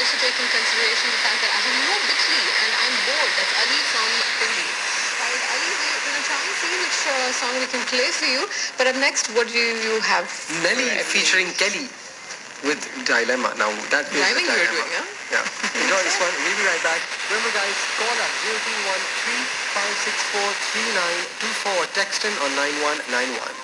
also take in consideration the fact that I have no Bitli and I'm bored. That's Ali from Pindi. Right, Ali, we're going to try and see which song we can play for you. But up next, what do you have? Nelly featuring Kelly with Dilemma. Now, that is Driving the you're dilemma. doing, Yeah. Enjoy this one. We'll be right back. Remember, guys, call us 0213 564 3924. Text in on 9191.